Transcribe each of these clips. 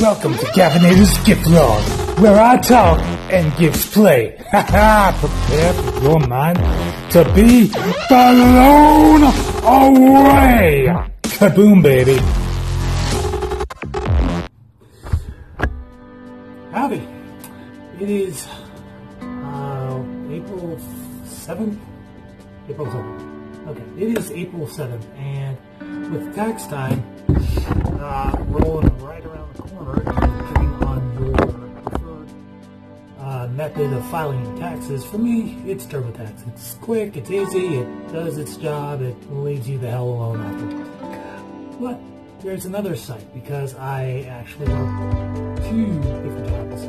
Welcome to Gavinator's Giflog, where I talk and gifts play. Haha, prepare for your mind to be blown away. Kaboom, baby. Howdy. It is April 7th? April 7th. Okay, it is April 7th, and with tax time rolling right around the corner, depending on your preferred method of filing your taxes, for me, it's TurboTax. It's quick, it's easy, it does its job, it leaves you the hell alone afterwards. But there's another site, because I actually work two different jobs.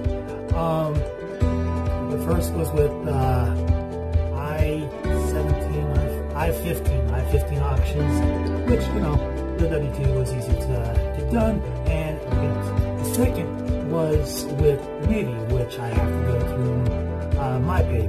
The first was with I-15 auctions, which, you know, the W-2 was easy to get done, and the second was with the Navy, which I have to go through my page,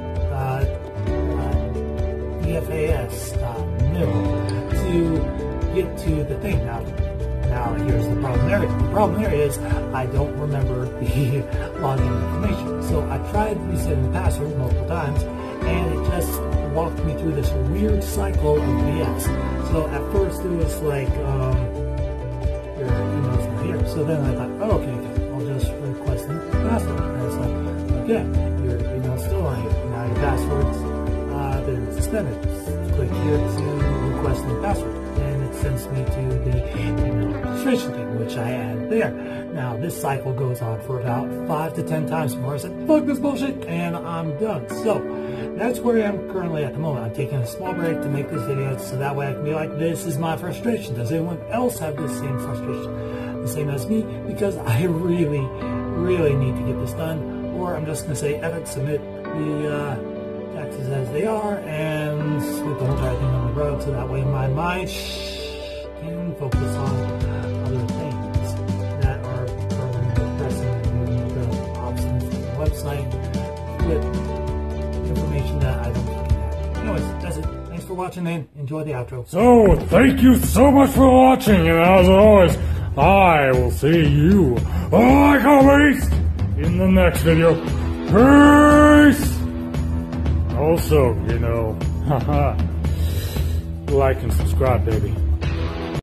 DFAS.mil, to get to the thing. Now here's the problem there. The problem there is I don't remember the login information. So I tried resetting the password multiple times, and it just walked me through this weird cycle of BS. So at first it was like, your email's not here. So then I thought, oh, okay, I'll just request a password. And it's like, okay, your email's still not here. Now your password's been suspended. Click here to request a new password. And it sends me to the email registration thing, which I added there. Now this cycle goes on for about 5 to 10 times more. I said, fuck this bullshit, and I'm done. So that's where I am currently at the moment. I'm taking a small break to make this video, so that way I can be like, this is my frustration. Does anyone else have this same frustration? The same as me? Because I really, really need to get this done, or I'm just going to say, Epic, submit the taxes as they are, and sweep the whole entire thing on the road, so that way my mind can focus on other things that are currently pressing the options from the website with information that I don't fucking have. Anyways, that's it. Thanks for watching, and enjoy the outro. So, thank you so much for watching, and as always, I will see you, like always, in the next video. Peace! Also, you know, haha, like and subscribe, baby.